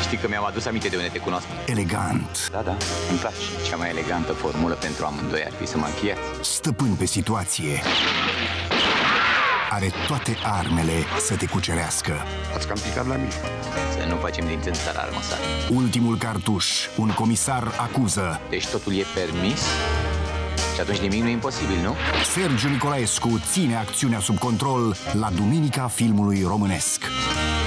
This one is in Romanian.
Știi că mi-am adus aminte de unde te cunosc. Elegant. Da, da, îmi place. Cea mai elegantă formulă pentru amândoi ar fi să mă încheiați. Stăpân pe situație. Are toate armele să te cucerească. Ați cam picat la mine. Să nu facem din țânțara armă sare. Ultimul cartuș. Un comisar acuză. Deci totul e permis? Și atunci nimic nu e imposibil, nu? Sergiu Nicolaescu ține acțiunea sub control la Duminica Filmului Românesc.